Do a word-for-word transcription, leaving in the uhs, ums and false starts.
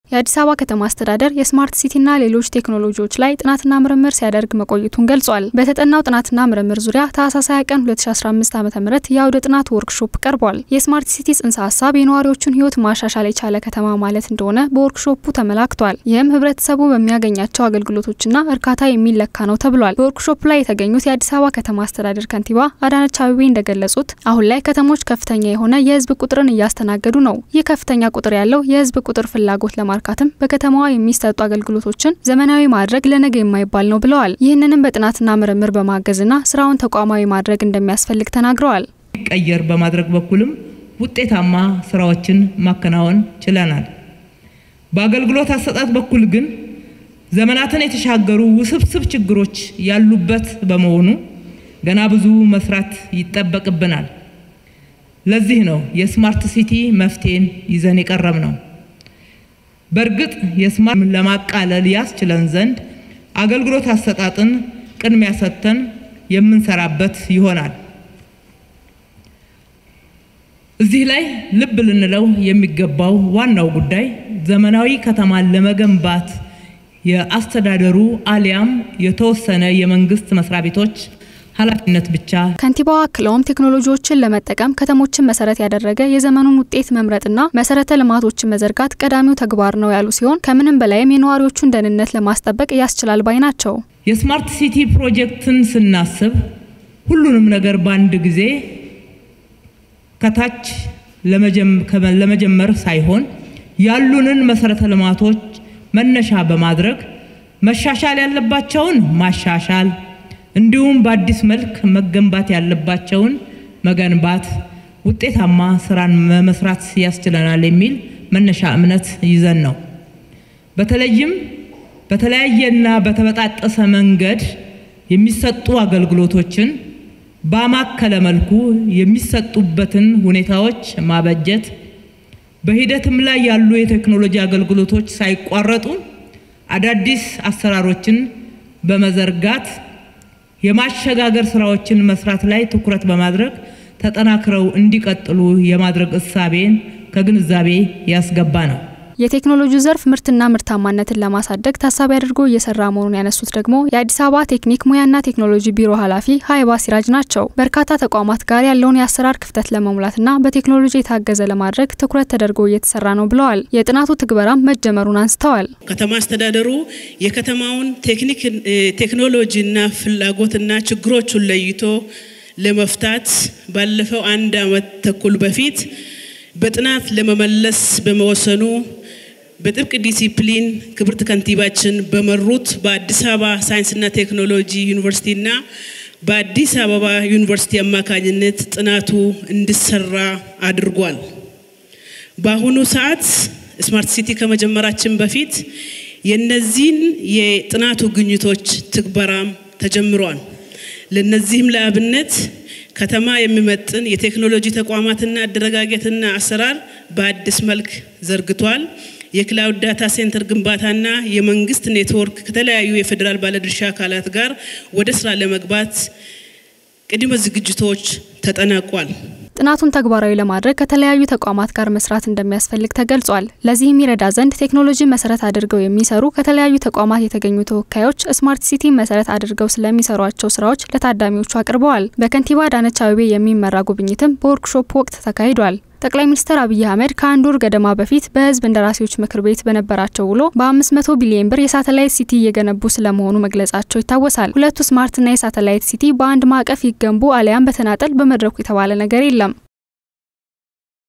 የአዲስ አበባ ከተማ አስተዳደር የስማርት ሲቲና ሌሎች ቴክኖሎጂዎች ላይ ጥናትና ምርምር ሲያደርግ መቆየቱን ገልጿል። በተጠናው ጥናትና ምርምር ዙሪያ ታህሳስ ሃያ ቀን ሁለት ሺህ አስራ አምስት ዓመተ ምህረት የአውደ ጥናት ወርክሾፕ ቀርቧል። የስማርት ሲቲ ጽንሰ ሐሳብ የነዋሪዎችን ህይወት ማሻሻል የቻለ ከተማ ማለት እንደሆነ በወርክሾፑ ተመላክቷል። ይህም ህብረተሰቡ በሚያገኛቸው አገልግሎቶችና እርካታ የሚለካ ነው ተብሏል። በወርክሾፕ ላይ የተገኙት የአዲስ አበባ ከተማ አስተዳደር ከንቲባ አዳነች አቤቤ እንደገለጹት አሁን ላይ ከተሞች ከፍተኛ የሆነ የህዝብ ቁጥርን እያስተናገዱ ነው። ይህ ከፍተኛ ቁጥር ያለው የህዝብ ቁጥር ፍላጎት ለማ ማርካተም በከተማዋ የሚሰጡ አገልግሎቶችን ዘመናዊ ማድረግ ለነገ የማይባል ነው ብለዋል። ይህንንም በጥናትና ምርምር በማገዝና ስራውን ተቋማዊ ማድረግ እንደሚያስፈልግ ተናግረዋል። ቀየር በማድረግ በኩልም ውጤታማ ስራዎችን ማከናወን ችለናል። በአገልግሎት አሰጣጥ በኩል ግን ዘመናትን የተሻገሩ ውስብስብ ችግሮች ያሉበት በመሆኑ ገና ብዙ መስራት ይጠበቅብናል። ለዚህ ነው የስማርት ሲቲ መፍትሄን ይዘን የቀረብነው። በርግጥ የስማርት ለማቃለል ያስችለን ዘንድ አገልግሎት አሰጣጥን ቅድሚያ ሰጥተን የምንሰራበት ይሆናል። እዚህ ላይ ልብ ልንለው የሚገባው ዋናው ጉዳይ ዘመናዊ ከተማን ለመገንባት የአስተዳደሩ አሊያም የተወሰነ የመንግስት መስሪያ ቤቶች ኃላፊነት ብቻ ከንቲባው አክለውም ቴክኖሎጂዎችን ለመጠቀም ከተሞችን መሰረት ያደረገ የዘመኑን ውጤት መምረጥና መሰረተ ልማቶችን መዘርጋት ቀዳሚው ተግባር ነው ያሉ ሲሆን ከምንም በላይም የነዋሪዎቹን ደህንነት ለማስጠበቅ ያስችላል ባይ ናቸው። የስማርት ሲቲ ፕሮጀክትን ስናስብ ሁሉንም ነገር በአንድ ጊዜ ከታች ለመጀመር ሳይሆን ያሉንን መሰረተ ልማቶች መነሻ በማድረግ መሻሻል ያለባቸውን ማሻሻል እንዲሁም በአዲስ መልክ መገንባት ያለባቸውን መገንባት ውጤታማ ስራን መስራት ያስችለናል የሚል መነሻ እምነት ይዘን ነው። በተለይም በተለያየና በተበጣጠሰ መንገድ የሚሰጡ አገልግሎቶችን በማከለ መልኩ የሚሰጡበትን ሁኔታዎች ማበጀት በሂደትም ላይ ያሉ የቴክኖሎጂ አገልግሎቶች ሳይቋረጡ አዳዲስ አሰራሮችን በመዘርጋት የማሸጋገር ስራዎችን መስራት ላይ ትኩረት በማድረግ ተጠናክረው እንዲቀጥሉ የማድረግ እሳቤን ከግንዛቤ ያስገባ ነው። የቴክኖሎጂ ዘርፍ ምርትና ምርታማነትን ለማሳደግ ታሳቢ አድርጎ እየሰራ መሆኑን ያነሱት ደግሞ የአዲስ አበባ ቴክኒክ ሙያና ቴክኖሎጂ ቢሮ ኃላፊ ሃይባ ሲራጅ ናቸው። በርካታ ተቋማት ጋር ያለውን የአሰራር ክፍተት ለመሙላትና በቴክኖሎጂ የታገዘ ለማድረግ ትኩረት ተደርጎ እየተሰራ ነው ብለዋል። የጥናቱ ትግበራም መጀመሩን አንስተዋል። ከተማ አስተዳደሩ የከተማውን ቴክኒክ ቴክኖሎጂና ፍላጎትና ችግሮችን ለይቶ ለመፍታት ባለፈው አንድ አመት ተኩል በፊት በጥናት ለመመለስ በመወሰኑ በጥብቅ ዲሲፕሊን ክብርት ከንቲባችን በመሩት በአዲስ አበባ ሳይንስና ቴክኖሎጂ ዩኒቨርሲቲና በአዲስ አበባ ዩኒቨርሲቲ አማካኝነት ጥናቱ እንዲሰራ አድርጓል። በአሁኑ ሰዓት ስማርት ሲቲ ከመጀመራችን በፊት የነዚህን የጥናቱ ግኝቶች ትግበራም ተጀምሯል። ለነዚህም ለአብነት ከተማ የሚመጥን የቴክኖሎጂ ተቋማትና አደረጋገትና አሰራር በአዲስ መልክ ዘርግቷል። የክላውድ ዳታ ሴንተር ግንባታና የመንግስት ኔትወርክ ከተለያዩ የፌደራል ባለድርሻ አካላት ጋር ወደ ስራ ለመግባት ቅድመ ዝግጅቶች ተጠናቋል። ጥናቱን ተግባራዊ ለማድረግ ከተለያዩ ተቋማት ጋር መስራት እንደሚያስፈልግ ተገልጿል። ለዚህም ይረዳ ዘንድ ቴክኖሎጂ መሰረት አድርገው የሚሰሩ ከተለያዩ ተቋማት የተገኙ ተወካዮች ስማርት ሲቲ መሰረት አድርገው ስለሚሰሯቸው ስራዎች ለታዳሚዎቹ አቅርበዋል። በከንቲባ አዳነች አቤቤ የሚመራ ጉብኝትም በወርክሾፕ ወቅት ተካሂዷል። ጠቅላይ ሚኒስትር አብይ አህመድ ከአንድ ወር ገደማ በፊት በህዝብ እንደራሴዎች ምክር ቤት በነበራቸው ውሎ በአምስት መቶ ቢሊዮን ብር የሳተላይት ሲቲ እየገነቡ ስለመሆኑ መግለጻቸው ይታወሳል። ሁለቱ ስማርትና የሳተላይት ሲቲ በአንድ ማዕቀፍ ይገንቡ አሊያም በተናጠል በመድረኩ የተባለ ነገር የለም።